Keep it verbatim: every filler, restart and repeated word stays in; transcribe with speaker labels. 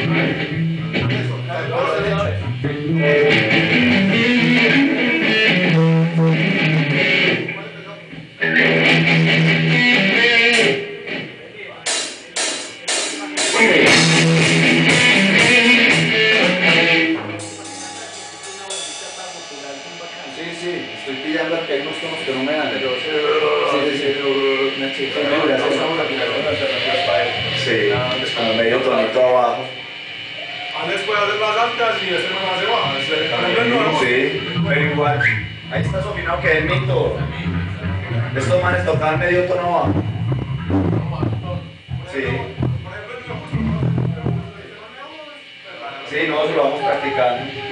Speaker 1: Estoy pillando que hay unos tonos que no me dan. Sí, sí, sí. Sí, como medio tonito abajo.
Speaker 2: Alex puede hacer más altas y este man hace bajas.
Speaker 1: Sí, pero igual. Ahí está sofinado que es mito. Estos manes tocaban medio tono abajo. Sí. Sí, no, se lo vamos practicando.